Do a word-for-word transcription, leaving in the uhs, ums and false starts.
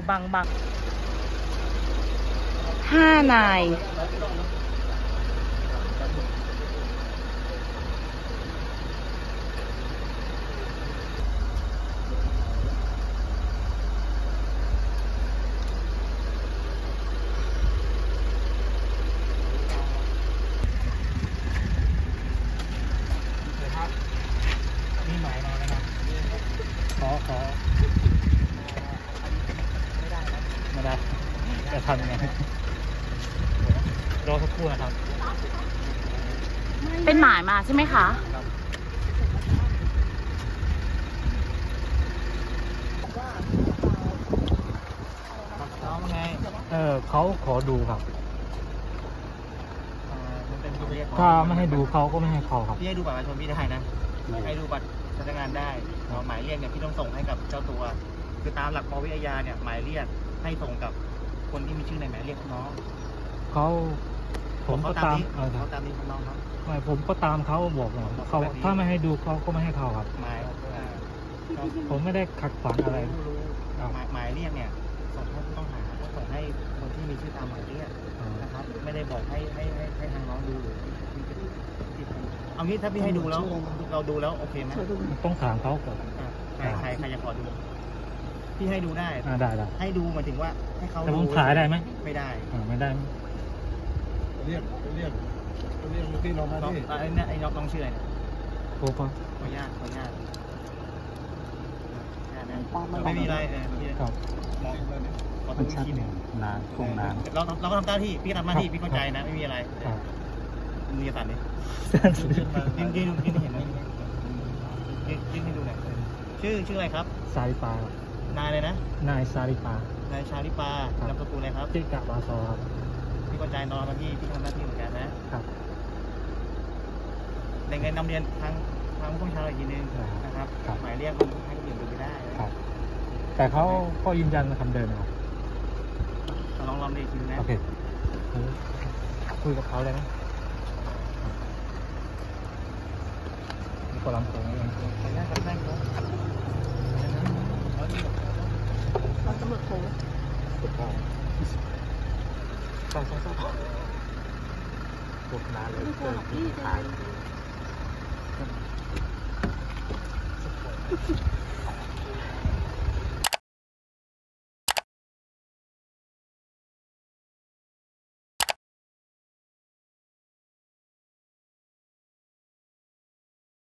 บังบังห้านายนี่หมายมาแล้วนะขอขอไม่ได้นะไม่ได้จะทำยังไงรอสักครู่นะครับเป็นหมายมาใช่ไหมคะน้องไงเออเขาขอดูครับถ้าไม่ให้ดูเขาก็ไม่ให้เขาครับพี่ให้ดูบัตรประชาชนพี่ได้นะให้ดูบัตรพนักงานได้หมายเรียกเนี่ยพี่ต้องส่งให้กับเจ้าตัวคือตามหลักปวิทยาเนี่ยหมายเรียกให้ส่งกับคนที่มีชื่อในหมายเรียกน้องเขาผมก็ตามเขาตามนี้น้องครับไม่ผมก็ตามเขาบอกเขาถ้าไม่ให้ดูเขาก็ไม่ให้เขาครับหมายผมไม่ได้ขัดขวางอะไรหมายหมายเรียกเนี่ยส่งให้ผู้ต้องหาก็ส่งให้คนที่มีชื่อตามหมายเรียกนะครับไม่ได้บอกให้ให้ให้ให้ทางน้องดูหรือเอางี้ถ้าพี่ให้ดูแล้วเราดูแล้วโอเคไหมต้องถามเขาก่อนใครใครใครจะขอดูพี่ให้ดูได้ได้ได้ให้ดูหมายถึงว่าให้เขาแต่ผมถ่ายได้ไหมไม่ได้ไม่ได้เรียกเรียกเรียกที่น้องมาที่ไอ้นี่ไอ้น้องน้องชื่ออะไรโอ้ป่ะขออนุญาตขออนุญาตไม่มีอะไรเออครับมองขอดูทีหนึ่งนานคงนานเราเราก็ทำหน้าที่พี่ทำหน้าที่พี่เข้าใจนะไม่มีอะไรมือสั่นดิยืนยืนยืนเห็นไหมยืนยืนให้ดูหน่อยชื่อชื่ออะไรครับซาลิปานายเลยนะนายซาลิปานายชาลิปานามสกุลอะไรครับชื่อกะบาซอครับพี่เข้าใจนอนมาที่พี่ทำหน้าที่เหมือนกันนะครับในเงินนำเรียนทางทางผู้ชายอีกทีนึงนะครับหมายเรียกให้คนอื่นดูไม่ได้ครับแต่เขาก็ยืนยันคำเดิมครับลองลองดูอีกทีนะโอเคคุยกับเขาเลยนะมีคนลำโพงเองขออนุญาตกับแม่ครับเราจะหมดโค้งกดได้ใช่ใช่ใช่กดนานเลยเกินที่ถ่าย